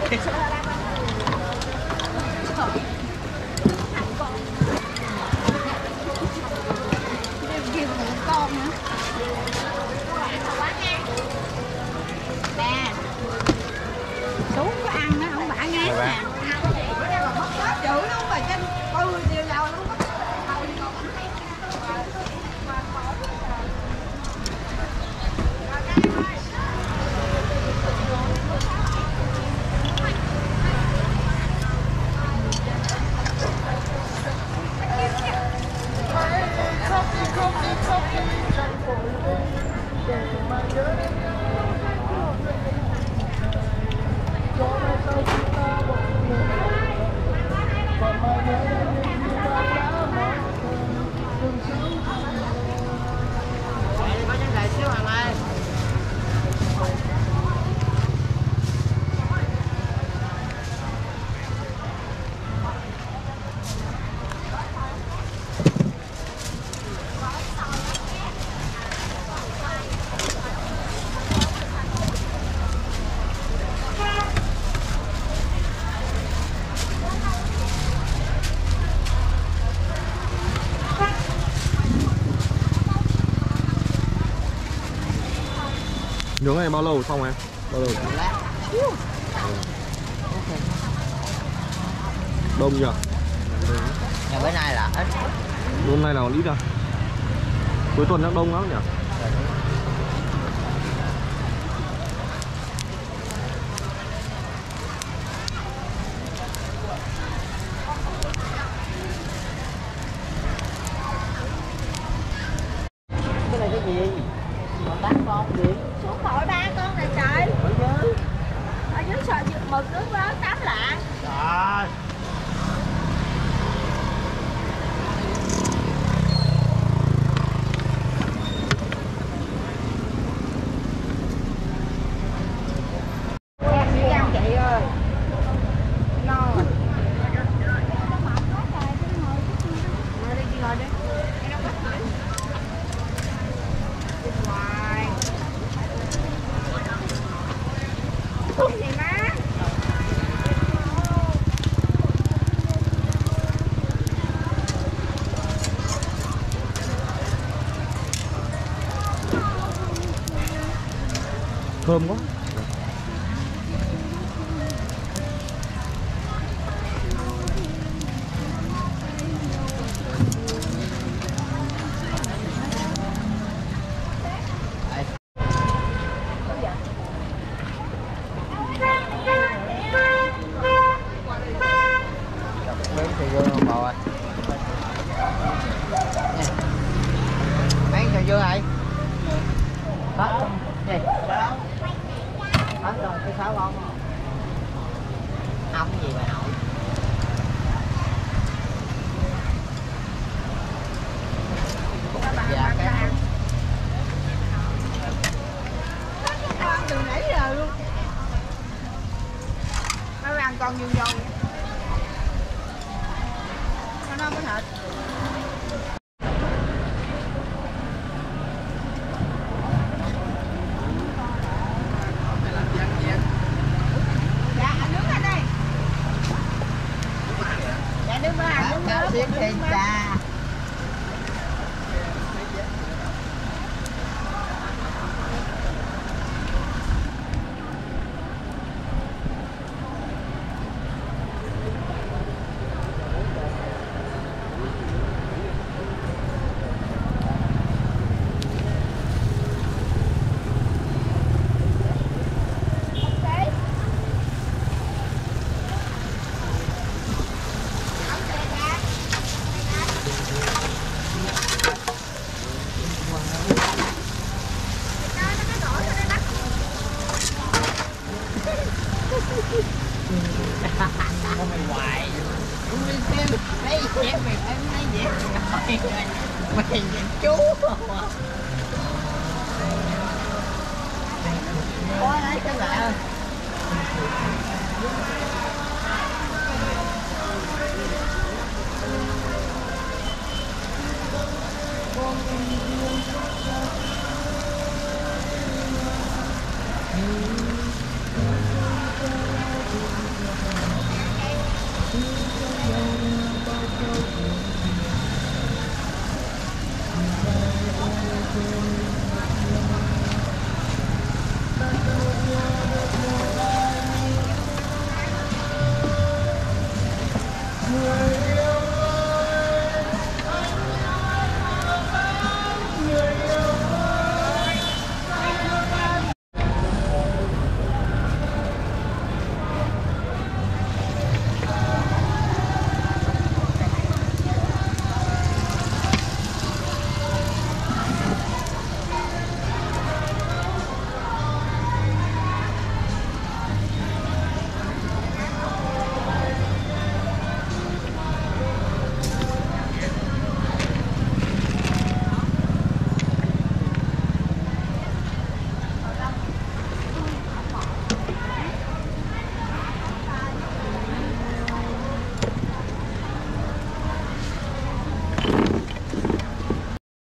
Kêu một con nữa. Nè. Xuống có ăn nó không bả ngán nè. Chữ nó không phải trên bư nhiều dầu luôn. Nướng này bao lâu xong em? Bao lâu? Đông nhỉ? Nhưng bữa nay là ít. Hôm nay nào ít à? Cuối tuần chắc đông lắm nhỉ? Cái này cái gì? Mà 8 con gì? Xuống mỗi 3 con này trời. Ở dưới sợi mực nước đó 8 lạng. Trời. Chị ơi. Ngon rồi. Ngồi đi, chị ngồi đi. Em đâu có thử. Ngoài. Cái gì má? Thơm quá. Bếm thì vô không bò ơi. Mấy trò dưa này? Hết gì? Hết rồi, cái 6 con. Ống gì mà nổi. Dạ cái Con từ nãy giờ luôn. Nó ăn con vô vô. Nó có thịt. Dạ, anh nướng lên đây. Dạ, nướng ba hàng nướng nướng. xiết trên cha. Mày hoài lấy dép mày phải lấy dép mày nhìn chú có lấy cái lạ con